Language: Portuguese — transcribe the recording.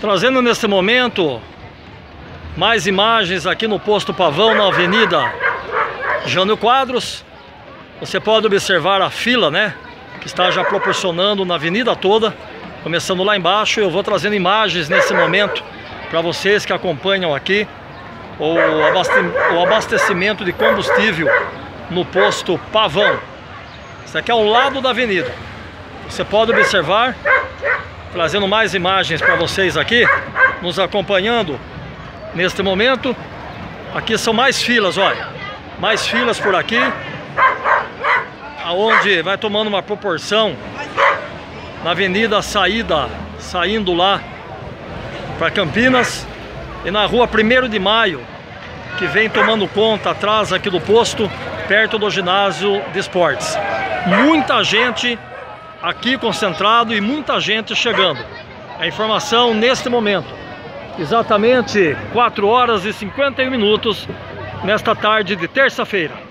Trazendo nesse momento mais imagens aqui no posto Pavão, na Avenida Jânio Quadros. Você pode observar a fila, né, que está já proporcionando na avenida toda, começando lá embaixo. Eu vou trazendo imagens nesse momento para vocês que acompanham aqui o abastecimento de combustível no posto Pavão. Isso aqui é ao lado da avenida. Você pode observar, trazendo mais imagens para vocês aqui, nos acompanhando neste momento. Aqui são mais filas, olha, mais filas por aqui, aonde vai tomando uma proporção na avenida saindo lá para Campinas, e na rua 1º de Maio, que vem tomando conta atrás aqui do posto, perto do ginásio de esportes. Muita gente aqui concentrado e muita gente chegando. A informação neste momento, exatamente 4 horas e 51 minutos nesta tarde de terça-feira.